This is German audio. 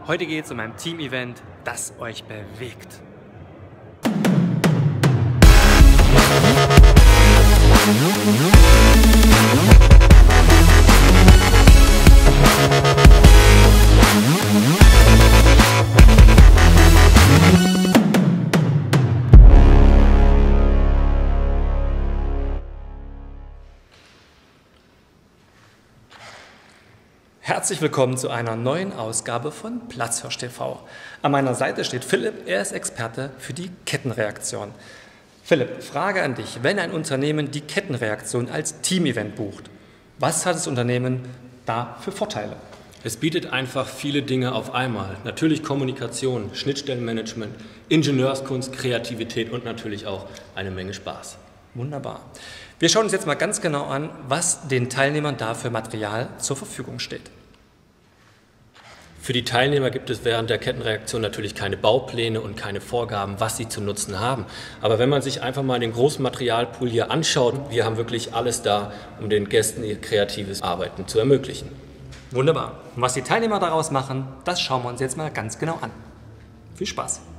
Heute geht es um ein Team-Event, das euch bewegt. Herzlich willkommen zu einer neuen Ausgabe von Platzhirsch TV. An meiner Seite steht Philipp, er ist Experte für die Kettenreaktion. Philipp, Frage an dich, wenn ein Unternehmen die Kettenreaktion als Team-Event bucht, was hat das Unternehmen da für Vorteile? Es bietet einfach viele Dinge auf einmal. Natürlich Kommunikation, Schnittstellenmanagement, Ingenieurskunst, Kreativität und natürlich auch eine Menge Spaß. Wunderbar. Wir schauen uns jetzt mal ganz genau an, was den Teilnehmern da für Material zur Verfügung steht. Für die Teilnehmer gibt es während der Kettenreaktion natürlich keine Baupläne und keine Vorgaben, was sie zu nutzen haben. Aber wenn man sich einfach mal den großen Materialpool hier anschaut, wir haben wirklich alles da, um den Gästen ihr kreatives Arbeiten zu ermöglichen. Wunderbar. Und was die Teilnehmer daraus machen, das schauen wir uns jetzt mal ganz genau an. Viel Spaß!